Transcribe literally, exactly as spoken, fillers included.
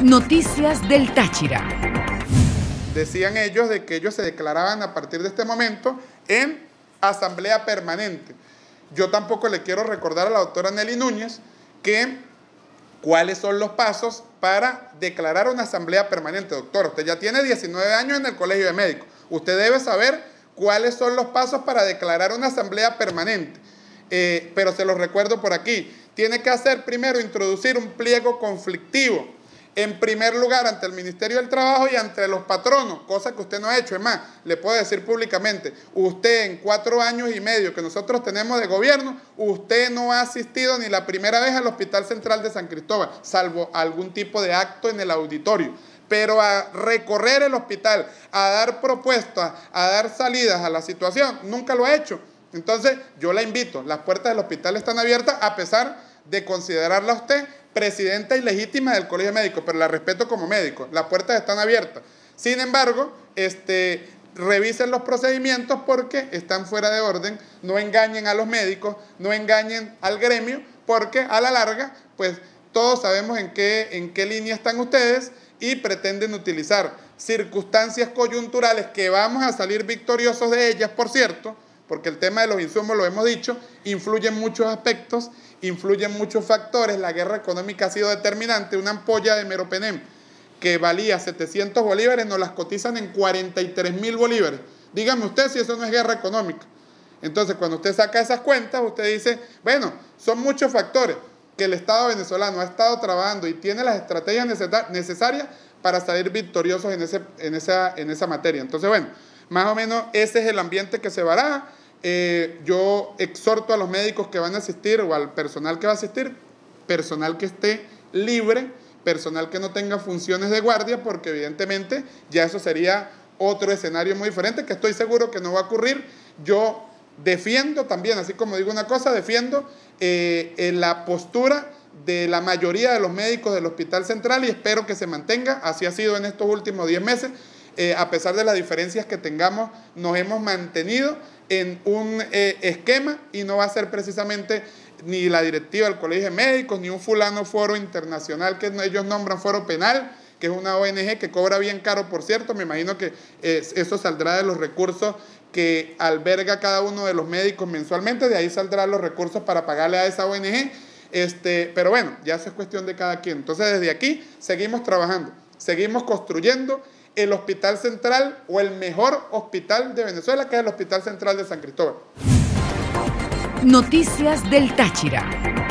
Noticias del Táchira. Decían ellos de que ellos se declaraban a partir de este momento en asamblea permanente. Yo tampoco le quiero recordar a la doctora Nelly Núñez que cuáles son los pasos para declarar una asamblea permanente. Doctor, usted ya tiene diecinueve años en el Colegio de Médicos. Usted debe saber cuáles son los pasos para declarar una asamblea permanente. Eh, pero se los recuerdo por aquí. Tiene que hacer primero introducir un pliego conflictivo. En primer lugar, ante el Ministerio del Trabajo y ante los patronos, cosa que usted no ha hecho. Es más, le puedo decir públicamente, usted en cuatro años y medio que nosotros tenemos de gobierno, usted no ha asistido ni la primera vez al Hospital Central de San Cristóbal, salvo algún tipo de acto en el auditorio. Pero a recorrer el hospital, a dar propuestas, a dar salidas a la situación, nunca lo ha hecho. Entonces, yo la invito, las puertas del hospital están abiertas a pesar de considerarla a usted presidenta ilegítima del Colegio de Médicos, pero la respeto como médico, las puertas están abiertas. Sin embargo, este, revisen los procedimientos porque están fuera de orden, no engañen a los médicos, no engañen al gremio, porque a la larga, pues todos sabemos en qué, en qué línea están ustedes y pretenden utilizar circunstancias coyunturales que vamos a salir victoriosos de ellas, por cierto, porque el tema de los insumos, lo hemos dicho, influye en muchos aspectos, influyen muchos factores. La guerra económica ha sido determinante. Una ampolla de meropenem que valía setecientos bolívares nos las cotizan en cuarenta y tres mil bolívares. Dígame usted si eso no es guerra económica. Entonces, cuando usted saca esas cuentas, usted dice, bueno, son muchos factores que el Estado venezolano ha estado trabajando y tiene las estrategias necesarias para salir victoriosos en, ese, en, esa, en esa materia. Entonces, bueno, más o menos ese es el ambiente que se baraja. Eh, yo exhorto a los médicos que van a asistir o al personal que va a asistir, personal que esté libre, personal que no tenga funciones de guardia, porque evidentemente ya eso sería otro escenario muy diferente, que estoy seguro que no va a ocurrir. Yo defiendo también, así como digo una cosa, defiendo eh, en la postura de la mayoría de los médicos del Hospital Central y espero que se mantenga, así ha sido en estos últimos diez meses. Eh, a pesar de las diferencias que tengamos, nos hemos mantenido en un eh, esquema y no va a ser precisamente ni la directiva del Colegio de Médicos, ni un fulano foro internacional que ellos nombran foro penal, que es una O N G que cobra bien caro, por cierto. Me imagino que eh, eso saldrá de los recursos que alberga cada uno de los médicos mensualmente, de ahí saldrán los recursos para pagarle a esa O N G, este, pero bueno, ya eso es cuestión de cada quien. Entonces desde aquí seguimos trabajando, seguimos construyendo el Hospital Central o el mejor hospital de Venezuela, que es el Hospital Central de San Cristóbal. Noticias del Táchira.